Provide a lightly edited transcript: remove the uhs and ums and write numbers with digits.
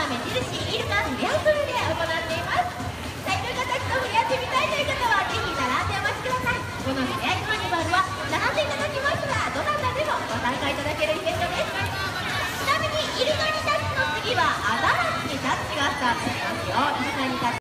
目印イルカフレアプールで行っています。さあイルカたちと触れ合ってみたいという方はぜひ並んでお待ちください。このふれあいカーニバルは並んでいただきますがどなたでもご参加いただけるイベントです。ちなみにイルカにタッチの次はアザラシにタッチがスタートしますよ。イルカにタッチ